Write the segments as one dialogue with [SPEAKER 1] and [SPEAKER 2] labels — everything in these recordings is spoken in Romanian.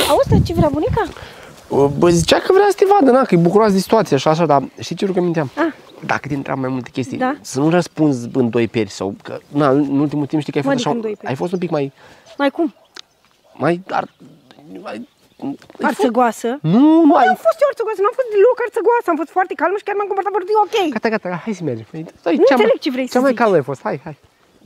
[SPEAKER 1] Auzi, dar ce vrea bunica?
[SPEAKER 2] Bă, zicea că vrea să te vadă, na, că e bucuroasă de situație și așa, dar știi ce rugăminteam? Dacă te întreabă mai multe chestii, să nu răspunzi în doi peri sau că, na, în ultimul timp știi că ai fost așa, ai fost un pic mai...
[SPEAKER 1] Mai cum?
[SPEAKER 2] Mai...
[SPEAKER 1] Arțăgoasă?
[SPEAKER 2] Nu ai...
[SPEAKER 1] Nu am fost eu arțăgoasă, nu am fost deloc arțăgoasă, am fost foarte calmă și chiar m-am comportat foarte ok.
[SPEAKER 2] Gata, hai să mergem.
[SPEAKER 1] Nu înțeleg ce vrei să zici.
[SPEAKER 2] Cea mai calmă ai fost, hai.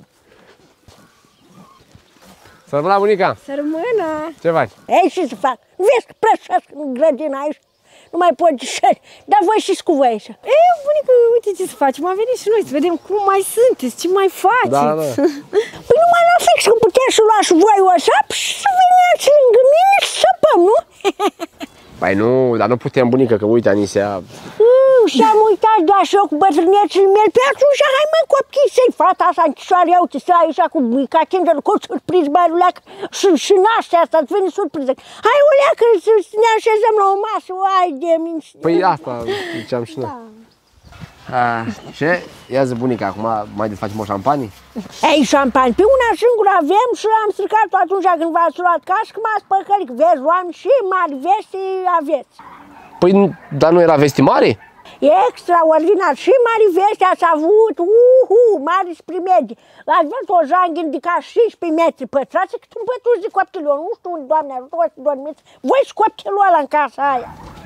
[SPEAKER 2] Să rămână, bunica!
[SPEAKER 1] Să rămână!
[SPEAKER 2] Ce faci?
[SPEAKER 3] Ei, ce să fac? Vezi că prășesc în grădina aici? Nu mai pot ieși. Dar voi știți cu voi așa.
[SPEAKER 1] Ei, bunică, uite ce să facem. Am venit și noi să vedem cum mai sunteți, ce mai faceți.
[SPEAKER 2] Da.
[SPEAKER 3] Păi numai la fix că puteți să luați voi o sap și să veniți lângă mine și să săpăm, nu?
[SPEAKER 2] Păi nu, dar nu putem, bunica, că uite, Anisea...
[SPEAKER 3] Și-am uitat, da, și eu cu bătrânețul meu. Pe atunci, hai mă, copii, să-i fata asta închisoare, ia uite, stă aici cu ca Kinder, cu surpriz, băi, uleacă, și naște asta, îți vine surpriză. Hai, uleacă, să ne așezăm la o masă, ai de minți.
[SPEAKER 2] Păi asta ziceam și noi. Ce? Ia zi, bunica, acum mai desfacem o șampanie?
[SPEAKER 3] Ei, șampanie, pe una singură avem și am stricat-o atunci când v-ați luat casă, că m-ați păcălit. Vezi, oameni și mari vesti aveți.
[SPEAKER 2] Păi, dar nu era vesti mare?
[SPEAKER 3] Extraordinar, și mari vesti ați avut, mari primedii. Ați văzut o janghă de ca 16 metri pătrați, cât un pătuș de copilul, nu știu unde, Doamne ajută, o să dormiți. Voi și copilul ăla în casa aia.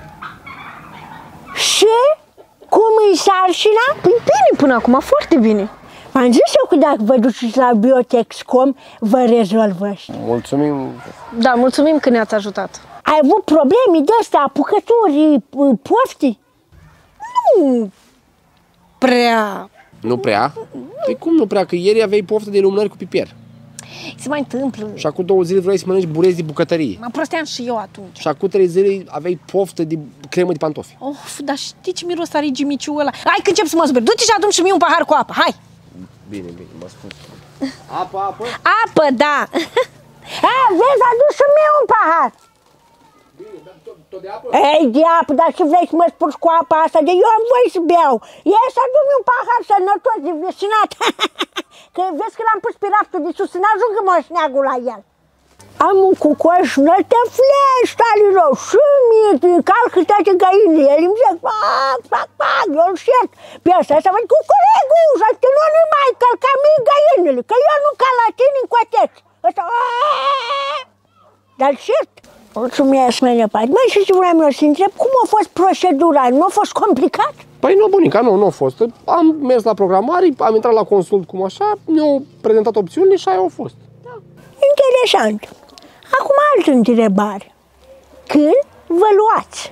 [SPEAKER 3] Și cum îi sarcina?
[SPEAKER 1] Păi bine până acum, foarte bine.
[SPEAKER 3] V-am zis eu că dacă vă duceți la Biotexcom, vă rezolvă.
[SPEAKER 2] Mulțumim.
[SPEAKER 1] Da, mulțumim că ne-ați ajutat.
[SPEAKER 3] Ai avut probleme de astea, apucături, pofti?
[SPEAKER 1] Nu prea.
[SPEAKER 2] Nu prea? Păi cum nu prea? Că ieri aveai poftă de lumânări cu piper.
[SPEAKER 1] Se mai întâmplă.
[SPEAKER 2] Și acum 2 zile vrei să mănânci burezi de bucătărie.
[SPEAKER 1] Mă prosteam și eu atunci.
[SPEAKER 2] Și acum 3 zile aveai poftă de cremă de pantofi.
[SPEAKER 1] Of, dar știi ce miros are gimiciul ăla? Hai că încep să mă zberi. Du-te și atunci și mie un pahar cu apă, hai!
[SPEAKER 2] Bine, mă spun. Apă?
[SPEAKER 1] Apă, da!
[SPEAKER 3] Vezi, aduci și mie un pahar!
[SPEAKER 2] Bine, dar tot de apă?
[SPEAKER 3] Ei, de apă, dar ce vrei să mă spurci cu apa asta? De eu am voie să beau. Ia să adu-mi un pahar sănătos de vecinat. Că vezi că l-am pus pe raftul de sus, să n-ajungă moșneagul la el. Am un cucoș nătă fleș, tare rău, și mie calcă toate găinile. El îmi zice, pac, eu îl șert. Pe ăsta să văd cucuregul, să te nu mai călca mie găinile, că eu nu ca la tine în coteț. Ăsta, dar-l șert. Mulțumesc, măi, Măi, și ce vreau eu să întreb, cum a fost procedura? Nu a fost complicat?
[SPEAKER 2] Păi nu, bunica, nu a fost. Am mers la programare, am intrat la consult cum așa, mi-au prezentat opțiunile și aia au fost.
[SPEAKER 3] Interesant. Acum altă întrebare. Când vă luați?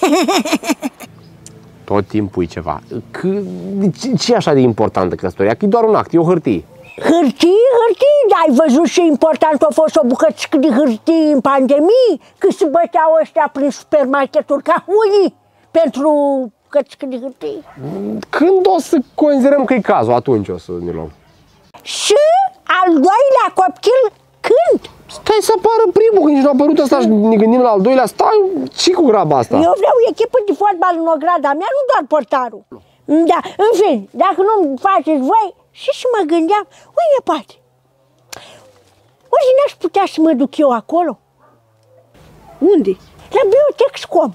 [SPEAKER 2] Tot timpul e ceva. Ce e așa de importantă căsătoria? Că e doar un act, e o hârtie.
[SPEAKER 3] Hârtii? Dar ai văzut ce important a fost o bucățică de hârtie în pandemie? Că se băteau ăștia prin supermarketuri ca unii pentru bucățică de hârtie.
[SPEAKER 2] Când o să considerăm că e cazul, atunci o să ne luăm.
[SPEAKER 3] Și al doilea copil, când?
[SPEAKER 2] Stai să apară primul, că nici nu a apărut ăsta și ne gândim la al doilea. Stai, ce cu graba asta?
[SPEAKER 3] Eu vreau echipă de fotbal în ograda mea, nu doar portarul. Da, în fin, dacă nu faceți voi, și mă gândeam, uite, poate, ori n-aș putea să mă duc eu acolo?
[SPEAKER 1] Unde?
[SPEAKER 3] La Biotexcom.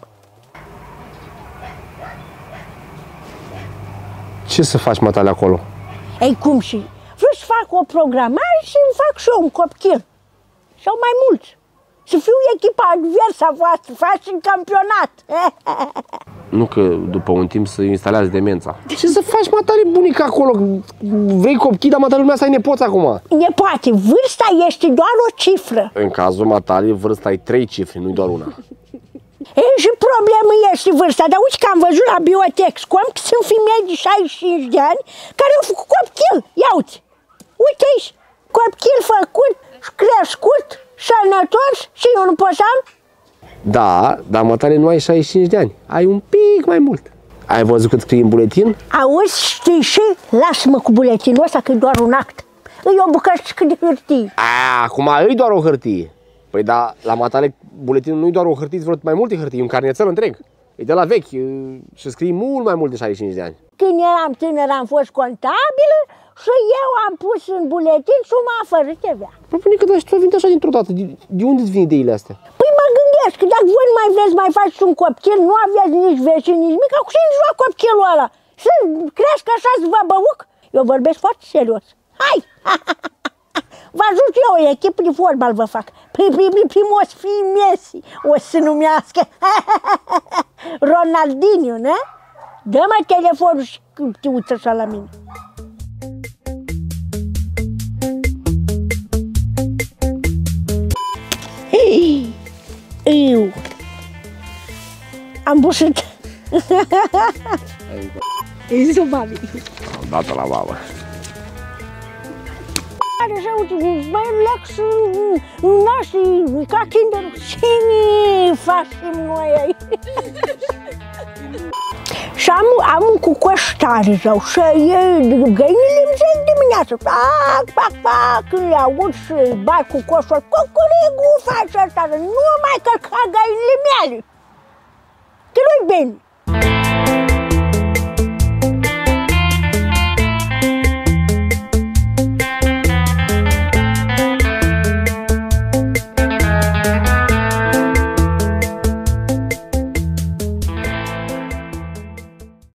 [SPEAKER 2] Ce să faci, mătale, acolo?
[SPEAKER 3] Ei, cum și? Vreau să fac o programare și îmi fac și eu un copil. Sau mai mulți. Să fiu echipa adversă a voastră, faci în campionat.
[SPEAKER 2] Nu că după un timp să instalează demența. Ce să faci, mătale, bunica, acolo? Vrei copii, dar mătale, lumea să ai nepoți acum.
[SPEAKER 3] Nepoate, vârsta este doar o cifră.
[SPEAKER 2] În cazul mătale, vârsta e 3 cifre, nu-i doar una.
[SPEAKER 3] Ei, și problema este vârsta, dar uite că am văzut la Biotexcom că sunt femei de 65 de ani care au făcut copil. Ia uite, uite aici, copil făcut, crescut, sănătos și eu nu pot să am?
[SPEAKER 2] Da, dar mătale nu ai 65 de ani, ai un pic mai mult. Ai văzut cât scrie în buletin?
[SPEAKER 3] Auzi, știi și? Lasă-mă cu buletinul ăsta că e doar un act. E o bucățică de hârtie.
[SPEAKER 2] Acum e doar o hârtie. Păi da, la matale buletinul nu e doar o hârtie, vreo mai multe hârtii, e un carnețel întreg. E de la vechi și scrie mult mai mult de 65 de ani.
[SPEAKER 3] Când eram tânăr am fost contabilă și eu am pus în buletin suma fără TVA.
[SPEAKER 2] Păi, bunică, dar și tu ai venit așa dintr-o dată. De unde îți vin ideile astea?
[SPEAKER 3] Păi mă gândeam Bineînțeles că dacă voi nu mai vreți mai faceți un copil, nu aveți nici vecini, nici mic, cu cine joacă copilul ăla? Să crească așa, să vă băuc? Eu vorbesc foarte serios. Hai! Vă ajut eu, o echipă de fotbal vă fac. Primul o să fie Messi, o să se numească Ronaldinho, ne? Dă-mă telefonul și te uiți așa la mine. Eu am bușit. Îi zic mami.
[SPEAKER 2] Am dat-o la mamă.
[SPEAKER 3] Așa, uite, mai relax, naști, ca kinderul. Cine facem noi aici? Și am un cucoș tare rău și găinile îmi zic dimineața, pac, când le aud și bat cucoșul, cucurigu, face asta, nu mai călca găinile mele, că nu-i bine.